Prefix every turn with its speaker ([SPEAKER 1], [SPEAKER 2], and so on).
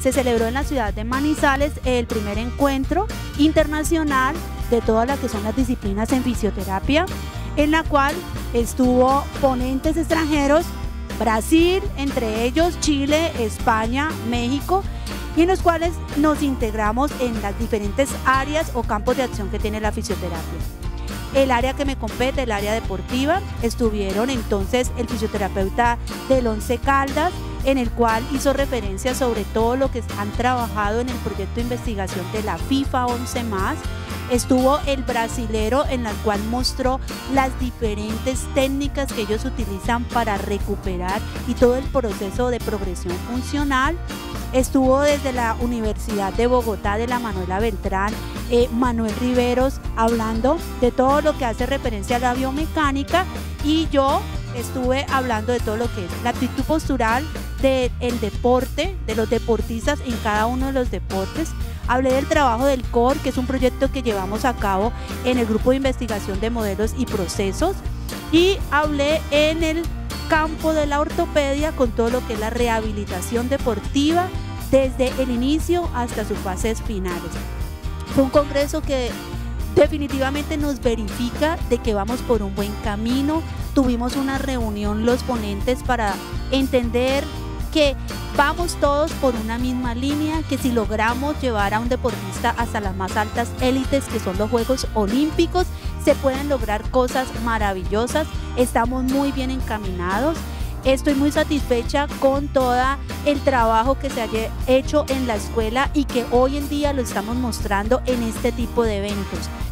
[SPEAKER 1] se celebró en la ciudad de Manizales el primer encuentro internacional de todas las que son las disciplinas en fisioterapia, en la cual estuvo ponentes extranjeros, Brasil, entre ellos Chile, España, México, y en los cuales nos integramos en las diferentes áreas o campos de acción que tiene la fisioterapia. El área que me compete, el área deportiva, estuvieron entonces el fisioterapeuta del Once Caldas, en el cual hizo referencia sobre todo lo que han trabajado en el proyecto de investigación de la FIFA 11+. Estuvo el brasilero, en la cual mostró las diferentes técnicas que ellos utilizan para recuperar y todo el proceso de progresión funcional. Estuvo desde la Universidad de Bogotá, de la Manuela Beltrán, Manuel Riveros, hablando de todo lo que hace referencia a la biomecánica, y yo estuve hablando de todo lo que es la actitud postural del deporte, de los deportistas en cada uno de los deportes. Hablé del trabajo del COR, que es un proyecto que llevamos a cabo en el grupo de investigación de modelos y procesos, y hablé en el campo de la ortopedia con todo lo que es la rehabilitación deportiva desde el inicio hasta sus fases finales. Fue un congreso que definitivamente nos verifica de que vamos por un buen camino. Tuvimos una reunión los ponentes para entender que vamos todos por una misma línea, que si logramos llevar a un deportista hasta las más altas élites, que son los Juegos Olímpicos, se pueden lograr cosas maravillosas. Estamos muy bien encaminados. Estoy muy satisfecha con todo el trabajo que se haya hecho en la escuela y que hoy en día lo estamos mostrando en este tipo de eventos.